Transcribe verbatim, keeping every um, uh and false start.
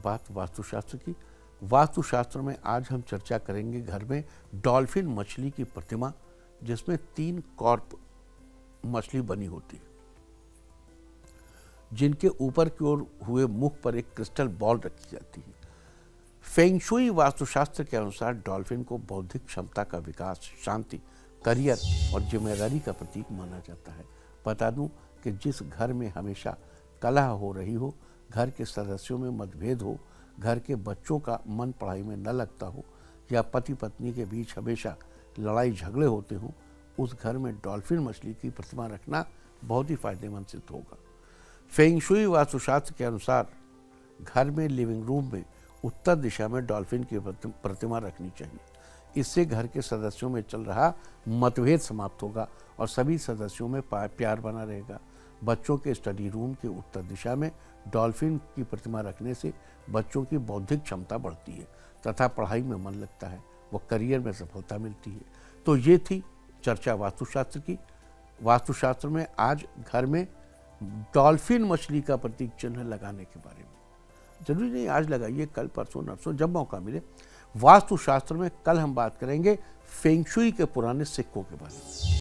बात वास्तुशास्त्र की। वास्तुशास्त्र में आज हम चर्चा करेंगे घर में डॉल्फिन मछली की प्रतिमा, जिसमें तीन कॉर्प मछली बनी होती है, जिनके ऊपर की ओर हुए मुख पर एक क्रिस्टल बॉल रखी जाती है। फेंगशुई वास्तुशास्त्र के अनुसार डॉल्फिन को बौद्धिक क्षमता का विकास, शांति, करियर और जिम्मेदारी का प्रतीक माना जाता है। बता दूं कि जिस घर में हमेशा कलह हो रही हो, घर के सदस्यों में मतभेद हो, घर के बच्चों का मन पढ़ाई में न लगता हो या पति पत्नी के बीच हमेशा लड़ाई झगड़े होते हों, उस घर में डॉल्फिन मछली की प्रतिमा रखना बहुत ही फायदेमंद सिद्ध होगा। फेंगशुई वास्तुशास्त्र के अनुसार घर में लिविंग रूम में उत्तर दिशा में डॉल्फिन की प्रतिमा रखनी चाहिए। इससे घर के सदस्यों में चल रहा मतभेद समाप्त होगा और सभी सदस्यों में प्यार बना रहेगा। बच्चों के स्टडी रूम के उत्तर दिशा में डॉल्फिन की प्रतिमा रखने से बच्चों की बौद्धिक क्षमता बढ़ती है तथा पढ़ाई में मन लगता है, वो करियर में सफलता मिलती है। तो ये थी चर्चा वास्तुशास्त्र की। वास्तुशास्त्र में आज घर में डॉल्फिन मछली का प्रतीक चिन्ह लगाने के बारे में। जरूरी नहीं आज लगाइए, कल परसों नरसों जब मौका मिले। वास्तुशास्त्र में कल हम बात करेंगे फेंगशुई के पुराने सिक्कों के बारे में।